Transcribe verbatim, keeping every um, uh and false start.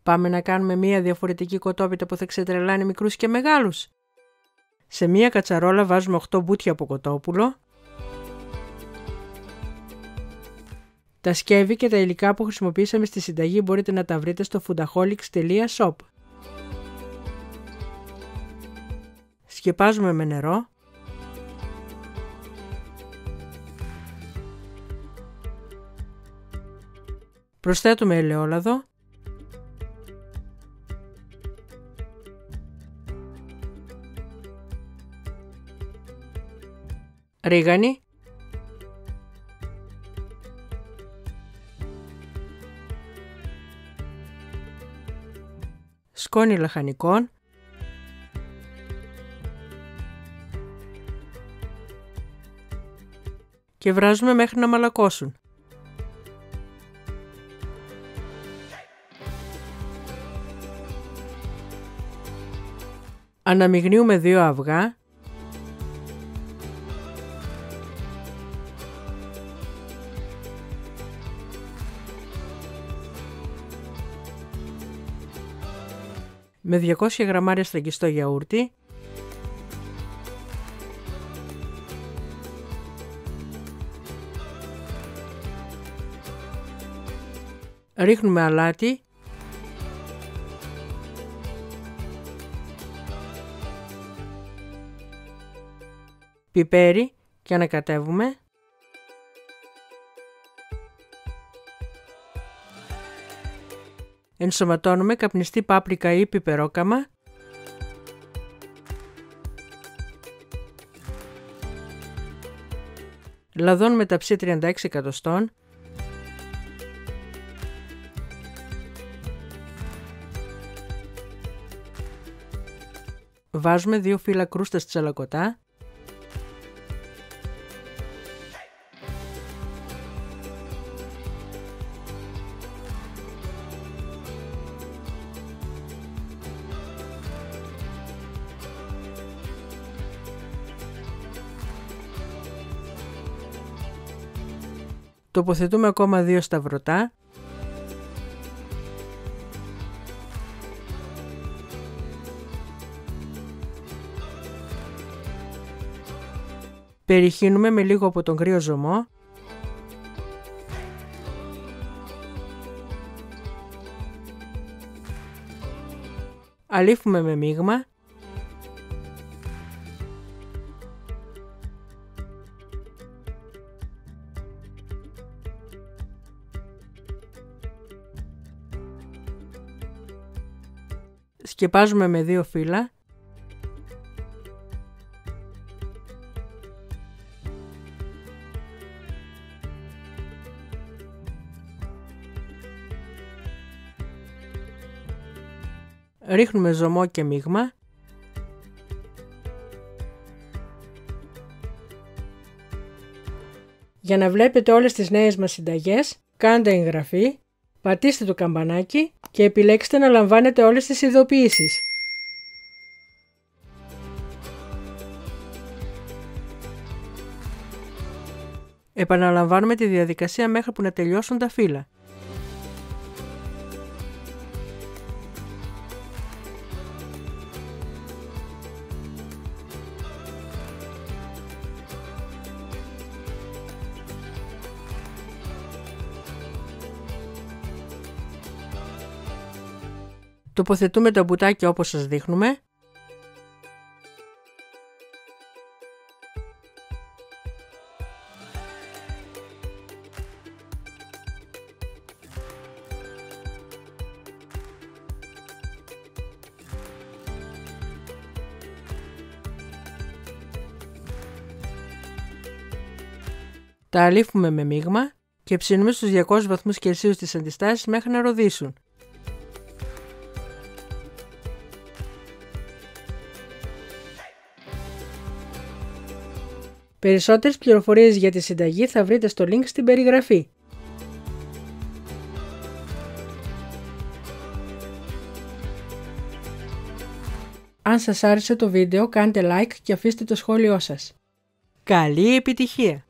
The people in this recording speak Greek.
Πάμε να κάνουμε μία διαφορετική κοτόπιτα που θα ξετρελάνει μικρούς και μεγάλους. Σε μία κατσαρόλα βάζουμε οκτώ μπουτια από κοτόπουλο, τα σκεύη και τα υλικά που χρησιμοποιήσαμε στη συνταγή μπορείτε να τα βρείτε στο foodaholics τελεία shop. Σκεπάζουμε με νερό. Προσθέτουμε ελαιόλαδο. Ρίγανη. Σκόνη λαχανικών. Και βράζουμε μέχρι να μαλακώσουν. Αναμειγνύουμε δύο αυγά. Με διακόσια γραμμάρια στραγγιστό γιαούρτι. Ρίχνουμε αλάτι. Πιπέρι και ανακατεύουμε. Ενσωματώνουμε καπνιστή πάπρικα ή πιπερόκαμα. Λαδώνουμε ταψί τριάντα έξι εκατοστών. Βάζουμε δύο φύλλα κρούστας τσαλακωτά. Τοποθετούμε ακόμα δύο σταυρωτά. Περιχύνουμε με λίγο από τον κρύο ζωμό. Αλείφουμε με μείγμα. Σκεπάζουμε με δύο φύλλα. Ρίχνουμε ζωμό και μείγμα. Για να βλέπετε όλες τις νέες μας συνταγές, κάντε εγγραφή, πατήστε το καμπανάκι και επιλέξτε να λαμβάνετε όλες τις ειδοποιήσεις. Επαναλαμβάνουμε τη διαδικασία μέχρι που να τελειώσουν τα φύλλα. Τοποθετούμε τα μπουτάκια όπως σας δείχνουμε. Τα αλείφουμε με μείγμα και ψήνουμε στους διακόσιους βαθμούς Κελσίου στις αντιστάσεις μέχρι να ροδίσουν. Περισσότερες πληροφορίες για τη συνταγή θα βρείτε στο link στην περιγραφή. Αν σας άρεσε το βίντεο κάντε like και αφήστε το σχόλιο σας. Καλή επιτυχία!